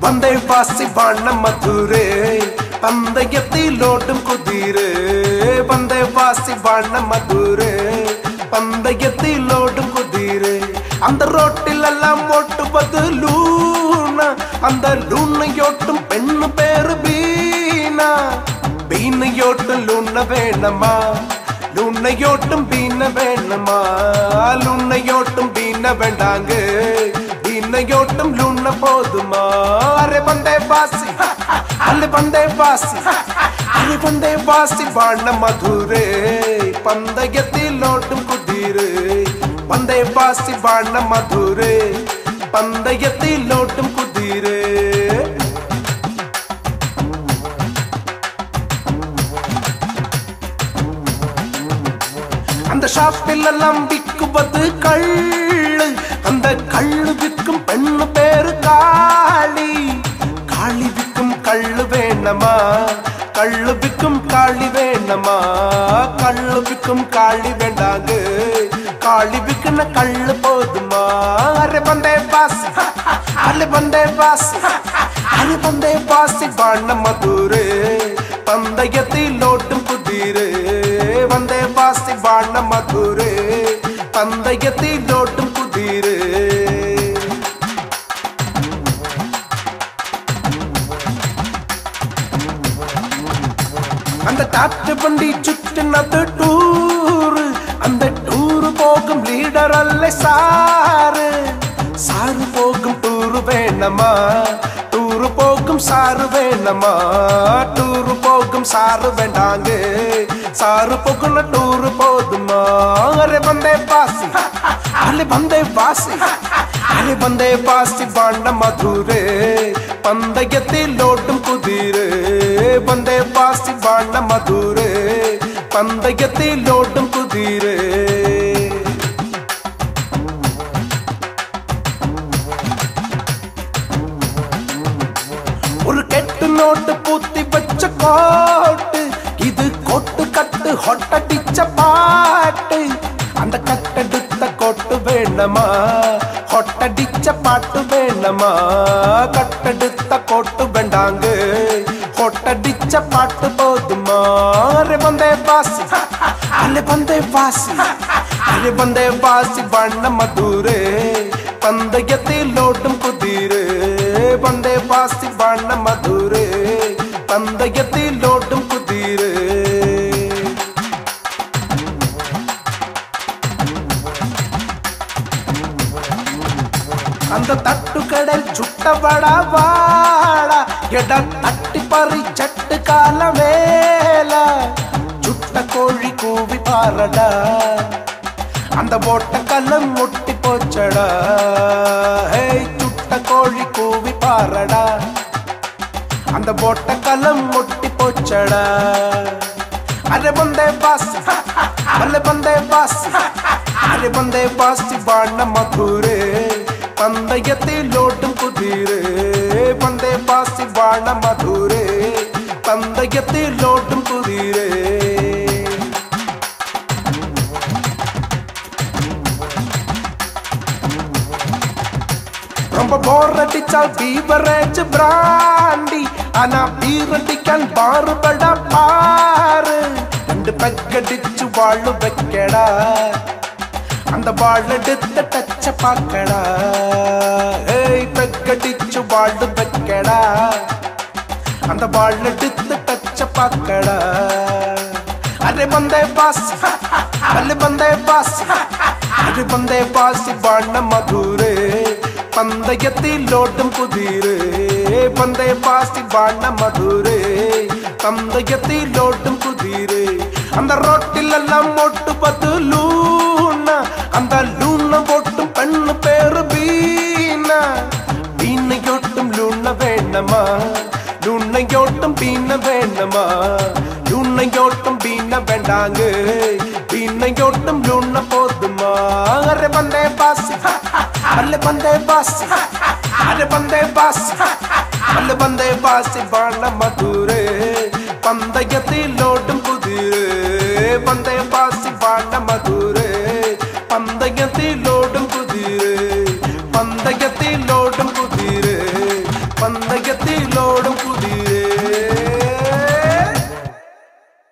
பந்தை பாசி வாழ மதுரே பந்தயத்திலோடும் குதிரே பந்தை பாசி வாழ மதுரே பந்தயத்திலோடும் குதிரே அந்த ரோட்டில் எல்லாம் ஓட்டுவது லூனா அந்த லூனையோட்டும் பெண்ணு பேரு பீனா பீனையோட்டும் லூன வேணமா லூனையோட்டும் பீன வேணமா லூனையோட்டும் பீன வேண்டாங்க பீனையோட்டும் லூன போதுமா அரே பந்தே பாசி அல்ல பந்தே பாசி அரே பந்தே பாசி வாழ மதுரே பந்தயத்திலோடும் குதிரே பந்தே பாசி வாழ மதுரே பந்தயத்திலோடும் குதிரே அந்த ஷாப்பில் எல்லாம் விற்குவது கள்ளு அந்த கள்ளு விற்கும் பெண்ணு பேரு காளி காளி விற்கும் கள்ளு வேணமா கள்ளு விற்கும் காளி வேணமா கள்ளு விற்கும் காளி வேண்டாங்க காளி விற்கின கள்ளு போதுமா அரே பந்தே பாசி அல்ல பந்தே பாசி அரே பந்தே பாசி வாழ மதுரே பந்தயத்திலோடும் குதிரே வந்தே பாசி வாழ மதுரே பந்தயத்திலோடும் குதிரே அந்த காட்டு வண்டி சுற்றினது டூரு அந்த டூரு போகும் லீடர் அல்ல சாரு சாரு போகும் டூரு வேணமா டூரு போகும் சாரு வேணமா டூரு போகும் சாரு வேண்டாங்க சாரு போகும் டூரு போதுமா அரே பந்தே பாசி அல்ல பந்தே பாசி அரே பந்தே பாசி வாழ மதுரே பந்தயத்திலோடும் குதிரே பந்தே பாசி வாழ மதுரே பந்தயத்திலோடும் குதிரே ஒரு கெட்டு நோட்டு பூத்தி வச்ச கோட்டு இது கொட்டு கட்டு ஹொட்டடிச்ச பாட்டு அந்த கட்டெடுத்த கொட்டு வேணமா ஹொட்டடிச்ச பாட்டு வேணமா கட்டெடுத்த கொட்டு வேண்டாங்க ஹொட்டடிச்ச பாட்டு போதுமா அரே பந்தே பாசி அல்ல பந்தே பாசி அரே பந்தே பாசி வாழ மதுரே பந்தயத்திலோடும் குதிரே பந்தே பாசி வாழ மதுரே பந்தயத்திலோடும் குதிரே அந்த தட்டுக்கடல் சுட்ட வடா வாடா எட தட்டி பறி சட்டு கால வேல சுட்ட கோழி கூவி பாரடா அந்த போட்ட கல்லம் முட்டி போச்சடா ஹே சுட்ட கோழி கூவி பாரடா அந்த போட்ட கல்லம் முட்டி போச்சடா அரே பந்தே பாசி அல்ல பந்தே பாசி அரே பந்தே பாசி வாழ மதுரே பந்தயத்திலோடும் குதிரே பந்தே பாசி வாழ மதுரே பந்தயத்திலோடும் குதிரே ரொம்ப போர் அடிச்சால் பீவரேஜ் பிராண்டி ஆனா பீரடிக்கான் பாறுபடா பாரு ரெண்டு பெக்கடிச்சு வாழு வைக்கடா அந்த வாழ எடுத்த டச்ச பாக்கடா ஏய் பெக்கடிச்சு வாழு வைக்கடா அந்த வாழ எடுத்த டச்ச பாக்கடா அரே பந்தே பாசி அல்ல பந்தே பாசி அரே பந்தே பாசி வாழ மதுரே பந்தயத்திலோடும் குதிரே பந்தே பாசி வாழ மதுரே பந்தயத்திலோடும் குதிரே அந்த ரோட்டில் எல்லாம் ஓட்டுவது லூனா அந்த லூன போட்டும் பெண்ணு பேரு பீனா பீனையோட்டும் லூன வேணமா லூனையோட்டும் பீன வேணமா லூனையோட்டும் பீன வேண்டாங்க பீனையோட்டும் லூன போதுமா அரே பந்தே பாசி அல்ல பந்தே பாசி அரே பந்தே பாசி அல்ல பந்தே பாசி வாழ மதுரே பந்தயத்திலோடும் குதிரே பந்தே பாசி வாழ மதுரே பந்தயத்திலோடும் குதிரே பந்தயத்திலோடும் குதிரே പന്തയത്തിലോടും